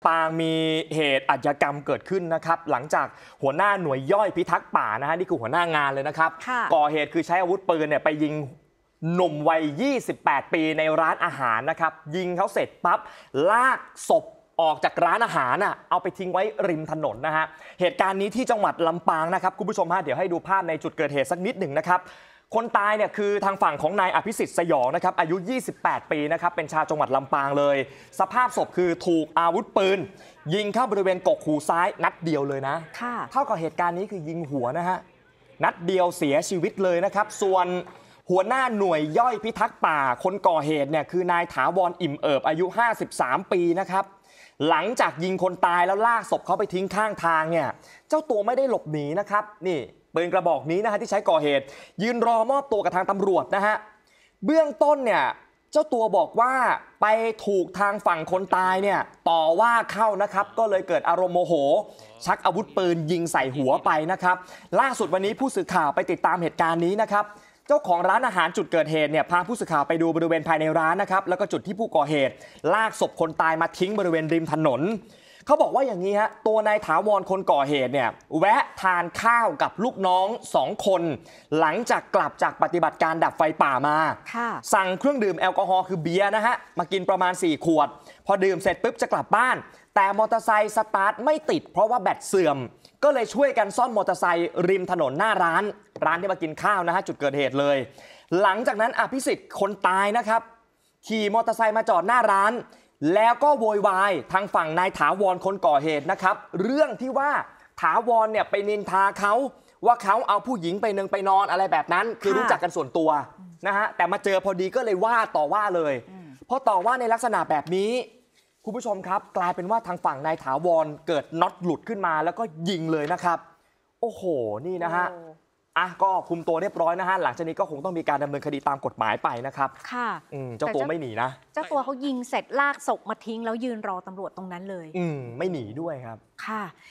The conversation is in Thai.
ำปางมีเหตุอาชญากรรมเกิดขึ้นนะครับหลังจากหัวหน้าหน่วยย่อยพิทักษ์ป่านะฮะนี่คือหัวหน้างานเลยนะครับก่อเหตุคือใช้อาวุธปืนเนี่ยไปยิงหนุ่มวัย28 ปีในร้านอาหารนะครับยิงเขาเสร็จปั๊บลากศพออกจากร้านอาหารเอาไปทิ้งไว้ริมถนนนะฮะเหตุการณ์นี้ที่จังหวัดลำปางนะครับคุณผู้ชมฮะเดี๋ยวให้ดูภาพในจุดเกิดเหตุสักนิดหนึ่งนะครับคนตายเนี่ยคือทางฝั่งของนายอภิสิทธิ์สยองนะครับอายุ 28 ปีนะครับเป็นชาวจังหวัดลำปางเลยสภาพศพคือถูกอาวุธปืนยิงเข้าบริเวณกกหูซ้ายนัดเดียวเลยนะเท่ากับเหตุการณ์นี้คือยิงหัวนะฮะนัดเดียวเสียชีวิตเลยนะครับส่วนหัวหน้าหน่วยย่อยพิทักษ์ป่าคนก่อเหตุเนี่ยคือนายถาวรอิ่มเอิบอายุ 53 ปีนะครับหลังจากยิงคนตายแล้วลากศพเขาไปทิ้งข้างทางเนี่ยเจ้าตัวไม่ได้หลบหนีนะครับนี่ปืนกระบอกนี้นะฮะที่ใช้ก่อเหตุยืนรอมอบตัวกับทางตำรวจนะฮะเบื้องต้นเนี่ยเจ้าตัวบอกว่าไปถูกทางฝั่งคนตายเนี่ยต่อว่าเข้านะครับก็เลยเกิดอารมณ์โมโหชักอาวุธปืนยิงใส่หัวไปนะครับล่าสุดวันนี้ผู้สื่อข่าวไปติดตามเหตุการณ์นี้นะครับเจ้าของร้านอาหารจุดเกิดเหตุเนี่ยพาผู้สื่อข่าวไปดูบริเวณภายในร้านนะครับแล้วก็จุดที่ผู้ก่อเหตุลากศพคนตายมาทิ้งบริเวณริมถนนเขาบอกว่าอย่างนี้ฮะตัวนายถาวรคนก่อเหตุเนี่ยแวะทานข้าวกับลูกน้อง2 คนหลังจากกลับจากปฏิบัติการดับไฟป่ามาสั่งเครื่องดื่มแอลกอฮอล์คือเบียร์นะฮะมากินประมาณ4 ขวดพอดื่มเสร็จปุ๊บจะกลับบ้านแต่มอเตอร์ไซค์สตาร์ทไม่ติดเพราะว่าแบตเสื่อมก็เลยช่วยกันซ่อมมอเตอร์ไซค์ริมถนนหน้าร้านที่มากินข้าวนะฮะจุดเกิดเหตุเลยหลังจากนั้นอภิสิทธิ์คนตายนะครับขี่มอเตอร์ไซค์มาจอดหน้าร้านแล้วก็โวยวายทางฝั่งนายถาวรคนก่อเหตุนะครับเรื่องที่ว่าถาวรเนี่ยไปนินทาเขาว่าเขาเอาผู้หญิงไปนอนอะไรแบบนั้นคือรู้จักกันส่วนตัวนะฮะแต่มาเจอพอดีก็เลยว่าต่อว่าเลยพอต่อว่าในลักษณะแบบนี้คุณผู้ชมครับกลายเป็นว่าทางฝั่งนายถาวรเกิดน็อตหลุดขึ้นมาแล้วก็ยิงเลยนะครับโอ้โหนี่นะฮะก็คุมตัวเรียบร้อยนะฮะหลังจากนี้ก็คงต้องมีการดำเนินคดีตามกฎหมายไปนะครับค่ะเจ้าตัวไม่หนีนะเจ้าตัวเขายิงเสร็จลากศพมาทิ้งแล้วยืนรอตำรวจตรงนั้นเลยไม่หนีด้วยครับค่ะ